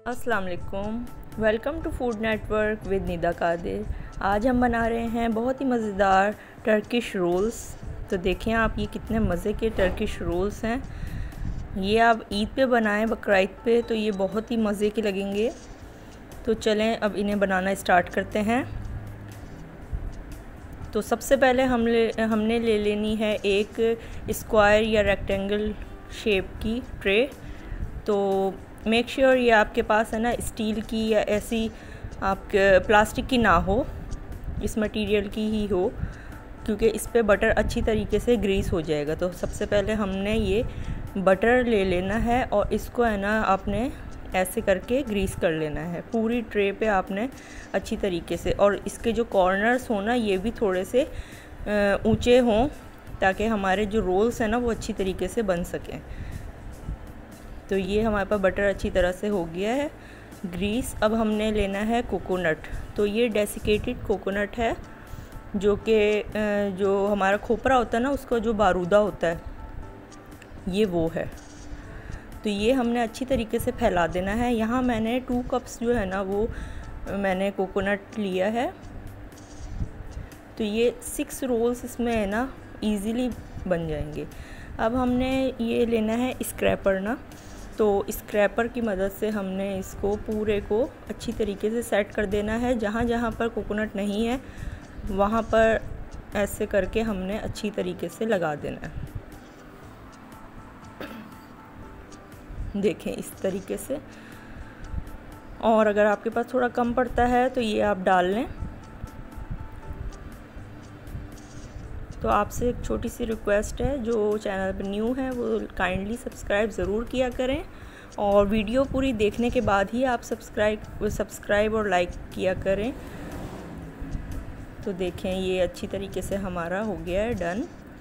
अस्सलाम वालेकुम, welcome to Food Network with Nida Qadir. आज हम बना रहे हैं बहुत ही मज़ेदार टर्किश रोल्स। तो देखें आप, ये कितने मज़े के टर्किश रोल्स हैं। ये आप ईद पे बनाएं, बकरीद पे, तो ये बहुत ही मज़े के लगेंगे। तो चलें अब इन्हें बनाना स्टार्ट करते हैं। तो सबसे पहले हमने ले लेनी है एक स्क्वायर या रेक्टेंगल शेप की ट्रे। तो मेक श्योर ये आपके पास है ना स्टील की या ऐसी आप प्लास्टिक की ना हो, इस मटेरियल की ही हो, क्योंकि इस पे बटर अच्छी तरीके से ग्रीस हो जाएगा। तो सबसे पहले हमने ये बटर ले लेना है और इसको है ना आपने ऐसे करके ग्रीस कर लेना है पूरी ट्रे पे आपने अच्छी तरीके से। और इसके जो कॉर्नर्स हो ना ये भी थोड़े से ऊंचे हों ताकि हमारे जो रोल्स हैं ना वो अच्छी तरीके से बन सकें। तो ये हमारे पास बटर अच्छी तरह से हो गया है ग्रीस। अब हमने लेना है कोकोनट। तो ये डेसिकेटेड कोकोनट है, जो कि जो हमारा खोपरा होता है ना उसका जो बारूदा होता है ये वो है। तो ये हमने अच्छी तरीके से फैला देना है। यहाँ मैंने 2 कप्स जो है ना वो मैंने कोकोनट लिया है। तो ये 6 रोल्स इसमें है ना इजीली बन जाएंगे। अब हमने ये लेना है स्क्रैपर ना। तो स्क्रैपर की मदद से हमने इसको पूरे को अच्छी तरीके से सेट कर देना है। जहाँ जहाँ पर कोकोनट नहीं है वहाँ पर ऐसे करके हमने अच्छी तरीके से लगा देना है। देखें इस तरीके से। और अगर आपके पास थोड़ा कम पड़ता है तो ये आप डाल लें। तो आपसे एक छोटी सी रिक्वेस्ट है, जो चैनल पर न्यू है वो काइंडली सब्सक्राइब ज़रूर किया करें, और वीडियो पूरी देखने के बाद ही आप सब्सक्राइब और लाइक किया करें। तो देखें ये अच्छी तरीके से हमारा हो गया है डन।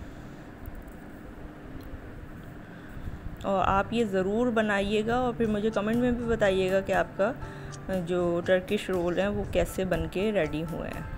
और आप ये ज़रूर बनाइएगा और फिर मुझे कमेंट में भी बताइएगा कि आपका जो टर्किश रोल है वो कैसे बन के रेडी हुए हैं।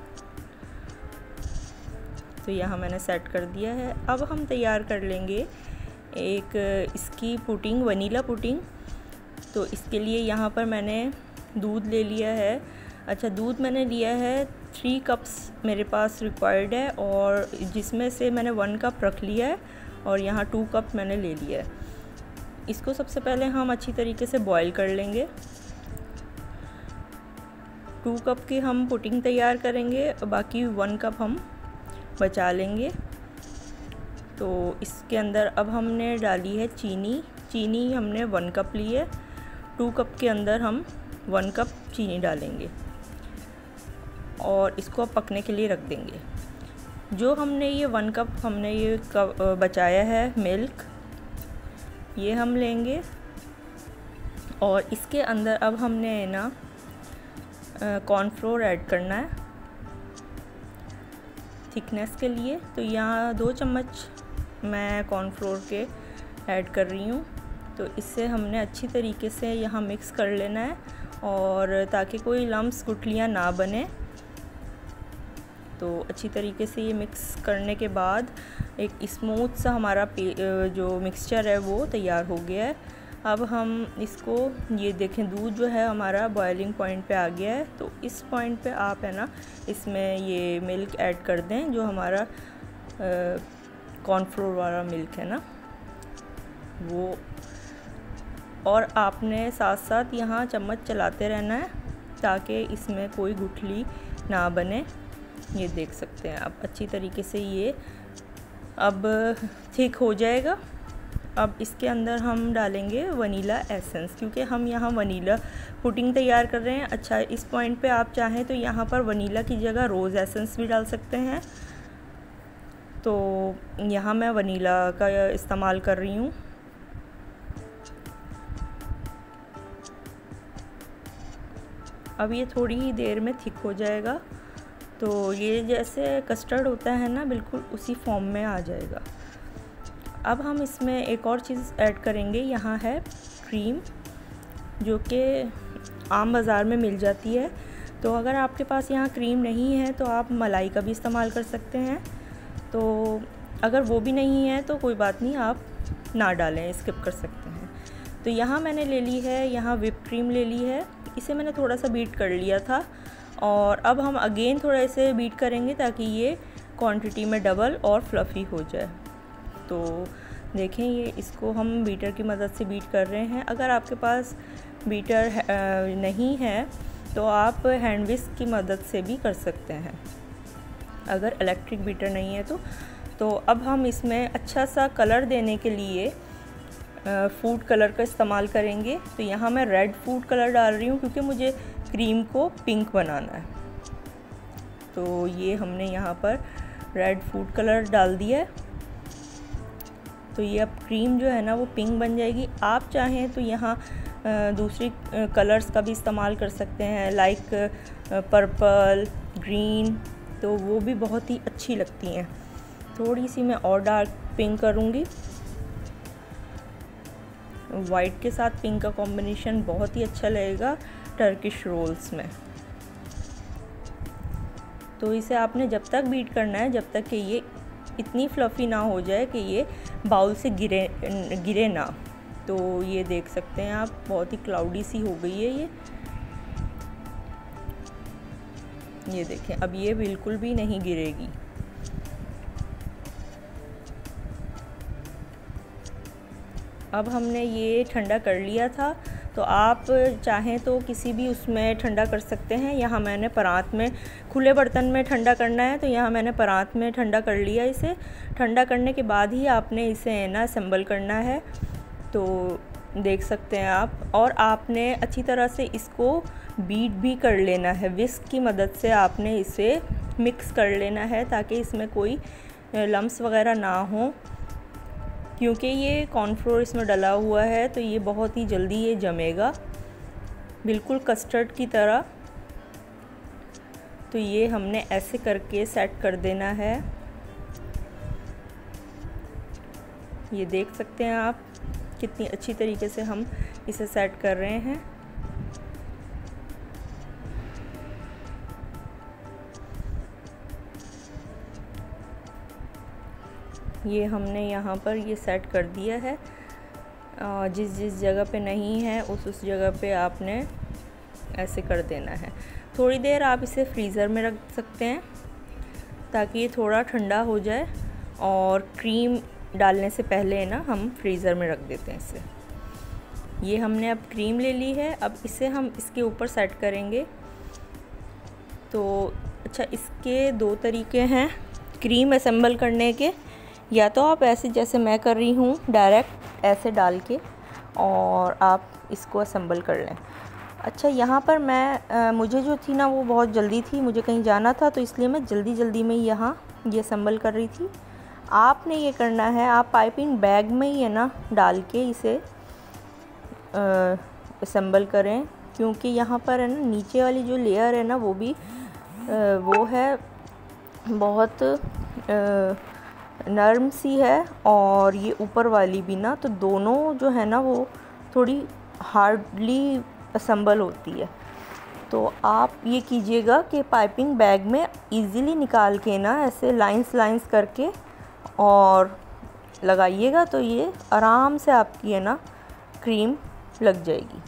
तो यहाँ मैंने सेट कर दिया है। अब हम तैयार कर लेंगे एक इसकी पुडिंग, वनीला पुडिंग। तो इसके लिए यहाँ पर मैंने दूध ले लिया है। अच्छा, दूध मैंने लिया है 3 कप्स मेरे पास रिक्वायर्ड है, और जिसमें से मैंने 1 कप रख लिया है और यहाँ 2 कप मैंने ले लिया है। इसको सबसे पहले हम अच्छी तरीके से बॉईल कर लेंगे। 2 कप की हम पुडिंग तैयार करेंगे, बाकी 1 कप हम बचा लेंगे। तो इसके अंदर अब हमने डाली है चीनी हमने 1 कप ली है। 2 कप के अंदर हम 1 कप चीनी डालेंगे और इसको अब पकने के लिए रख देंगे। जो हमने ये 1 कप हमने ये बचाया है मिल्क, ये हम लेंगे और इसके अंदर अब हमने ना कॉर्नफ्लोर ऐड करना है थिकनेस के लिए। तो यहाँ 2 चम्मच मैं कॉर्नफ्लोर के ऐड कर रही हूँ। तो इससे हमने अच्छी तरीके से यहाँ मिक्स कर लेना है, और ताकि कोई लम्स गुठलियाँ ना बने। तो अच्छी तरीके से ये मिक्स करने के बाद एक स्मूथ सा हमारा जो मिक्सचर है वो तैयार हो गया है। अब हम इसको, ये देखें दूध जो है हमारा बॉइलिंग पॉइंट पे आ गया है। तो इस पॉइंट पे आप है ना इसमें ये मिल्क ऐड कर दें, जो हमारा कॉर्नफ्लोर वाला मिल्क है ना वो। और आपने साथ साथ यहाँ चम्मच चलाते रहना है ताकि इसमें कोई गुठली ना बने। ये देख सकते हैं आप अच्छी तरीके से ये अब थिक हो जाएगा। अब इसके अंदर हम डालेंगे वनीला एसेंस, क्योंकि हम यहाँ वनीला पुडिंग तैयार कर रहे हैं। अच्छा, इस पॉइंट पे आप चाहें तो यहाँ पर वनीला की जगह रोज़ एसेंस भी डाल सकते हैं। तो यहाँ मैं वनीला का इस्तेमाल कर रही हूँ। अब ये थोड़ी ही देर में थिक हो जाएगा। तो ये जैसे कस्टर्ड होता है ना, बिल्कुल उसी फॉर्म में आ जाएगा। अब हम इसमें एक और चीज़ ऐड करेंगे। यहाँ है क्रीम, जो कि आम बाज़ार में मिल जाती है। तो अगर आपके पास यहाँ क्रीम नहीं है तो आप मलाई का भी इस्तेमाल कर सकते हैं। तो अगर वो भी नहीं है तो कोई बात नहीं, आप ना डालें, स्किप कर सकते हैं। तो यहाँ मैंने ले ली है, यहाँ व्हिप क्रीम ले ली है, इसे मैंने थोड़ा सा बीट कर लिया था और अब हम अगेन थोड़ा इसे बीट करेंगे ताकि ये क्वांटिटी में डबल और फ्लफ़ी हो जाए। तो देखें ये इसको हम बीटर की मदद से बीट कर रहे हैं। अगर आपके पास बीटर नहीं है तो आप हैंड विस्क की मदद से भी कर सकते हैं, अगर इलेक्ट्रिक बीटर नहीं है तो अब हम इसमें अच्छा सा कलर देने के लिए फूड कलर का इस्तेमाल करेंगे। तो यहाँ मैं रेड फूड कलर डाल रही हूँ क्योंकि मुझे क्रीम को पिंक बनाना है। तो ये हमने यहाँ पर रेड फूड कलर डाल दिया है। तो ये अब क्रीम जो है ना वो पिंक बन जाएगी। आप चाहें तो यहाँ दूसरी कलर्स का भी इस्तेमाल कर सकते हैं, लाइक पर्पल, ग्रीन, तो वो भी बहुत ही अच्छी लगती हैं। थोड़ी सी मैं और डार्क पिंक करूँगी। वाइट के साथ पिंक का कॉम्बिनेशन बहुत ही अच्छा लगेगा टर्किश रोल्स में। तो इसे आपने जब तक बीट करना है जब तक कि ये इतनी फ्लफ़ी ना हो जाए कि ये बाउल से गिरे ना। तो ये देख सकते हैं आप, बहुत ही क्लाउडी सी हो गई है ये देखें, अब ये बिल्कुल भी नहीं गिरेगी। अब हमने ये ठंडा कर लिया था, तो आप चाहें तो किसी भी उसमें ठंडा कर सकते हैं। यहाँ मैंने परात में, खुले बर्तन में ठंडा करना है तो यहाँ मैंने परात में ठंडा कर लिया। इसे ठंडा करने के बाद ही आपने इसे ना असेंबल करना है। तो देख सकते हैं आप, और आपने अच्छी तरह से इसको बीट भी कर लेना है। विस्क की मदद से आपने इसे मिक्स कर लेना है ताकि इसमें कोई लम्स वगैरह ना हो, क्योंकि ये कॉर्नफ्लोर इसमें डला हुआ है तो ये बहुत ही जल्दी ये जमेगा, बिल्कुल कस्टर्ड की तरह। तो ये हमने ऐसे करके सेट कर देना है। ये देख सकते हैं आप कितनी अच्छी तरीके से हम इसे सेट कर रहे हैं। ये हमने यहाँ पर ये सेट कर दिया है। जिस जिस जगह पे नहीं है उस जगह पे आपने ऐसे कर देना है। थोड़ी देर आप इसे फ्रीज़र में रख सकते हैं ताकि ये थोड़ा ठंडा हो जाए, और क्रीम डालने से पहले ना हम फ्रीज़र में रख देते हैं इसे। ये हमने अब क्रीम ले ली है, अब इसे हम इसके ऊपर सेट करेंगे। तो अच्छा, इसके दो तरीके हैं क्रीम असेंबल करने के। या तो आप ऐसे जैसे मैं कर रही हूँ डायरेक्ट ऐसे डाल के और आप इसको असेंबल कर लें। अच्छा, यहाँ पर मैं मुझे जो थी ना वो बहुत जल्दी थी, मुझे कहीं जाना था तो इसलिए मैं जल्दी में यहाँ ये असेंबल कर रही थी। आपने ये करना है, आप पाइपिंग बैग में ही है ना डाल के इसे असेंबल करें, क्योंकि यहाँ पर है ना नीचे वाली जो लेयर है ना वो भी वो है बहुत नरम सी है, और ये ऊपर वाली भी ना, तो दोनों जो है ना वो थोड़ी हार्डली असेंबल होती है। तो आप ये कीजिएगा कि पाइपिंग बैग में इजीली निकाल के ना ऐसे लाइंस करके और लगाइएगा, तो ये आराम से आपकी है ना क्रीम लग जाएगी।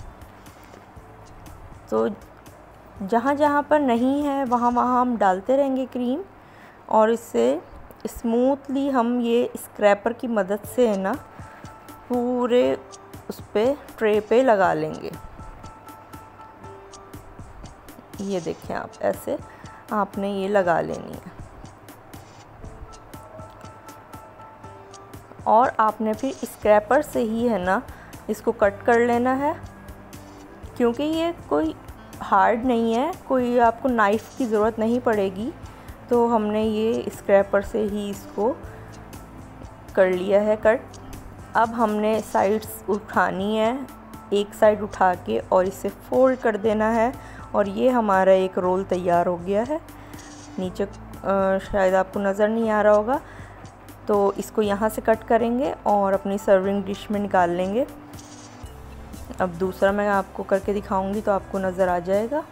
तो जहाँ पर नहीं है वहाँ हम डालते रहेंगे क्रीम, और इससे स्मूथली हम ये स्क्रैपर की मदद से है ना पूरे उस पे ट्रे पे लगा लेंगे। ये देखें आप, ऐसे आपने ये लगा लेनी है, और आपने फिर स्क्रैपर से ही है ना इसको कट कर लेना है, क्योंकि ये कोई हार्ड नहीं है, कोई आपको नाइफ़ की ज़रूरत नहीं पड़ेगी। तो हमने ये स्क्रैपर से ही इसको कर लिया है कट। अब हमने साइड्स उठानी है, एक साइड उठा के और इसे फोल्ड कर देना है, और ये हमारा एक रोल तैयार हो गया है। नीचे शायद आपको नज़र नहीं आ रहा होगा, तो इसको यहाँ से कट करेंगे और अपनी सर्विंग डिश में निकाल लेंगे। अब दूसरा मैं आपको करके दिखाऊंगी तो आपको नज़र आ जाएगा।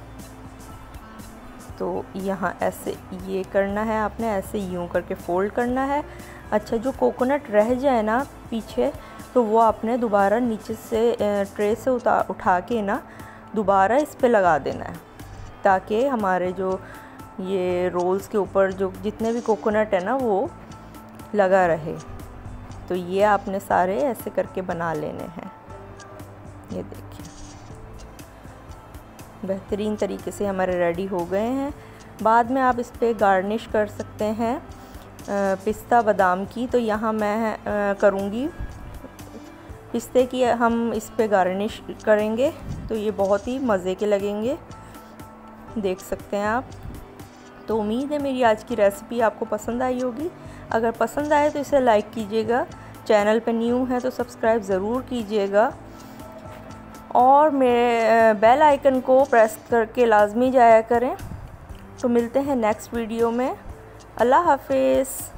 तो यहाँ ऐसे ये करना है आपने, ऐसे यूं करके फ़ोल्ड करना है। अच्छा, जो कोकोनट रह जाए ना पीछे, तो वो आपने दोबारा नीचे से ट्रे से उठा के ना दोबारा इस पे लगा देना है, ताकि हमारे जो ये रोल्स के ऊपर जो जितने भी कोकोनट है ना वो लगा रहे। तो ये आपने सारे ऐसे करके बना लेने हैं। ये देखिए बेहतरीन तरीके से हमारे रेडी हो गए हैं। बाद में आप इस पर गार्निश कर सकते हैं पिस्ता बादाम की। तो यहाँ मैं करूँगी पिस्ते की, हम इस पे गार्निश करेंगे तो ये बहुत ही मज़े के लगेंगे, देख सकते हैं आप। तो उम्मीद है मेरी आज की रेसिपी आपको पसंद आई होगी। अगर पसंद आए तो इसे लाइक कीजिएगा, चैनल पे न्यू है तो सब्सक्राइब ज़रूर कीजिएगा और मेरे बेल आइकन को प्रेस करके लाजमी जाया करें। तो मिलते हैं नेक्स्ट वीडियो में। अल्लाह हाफिज़।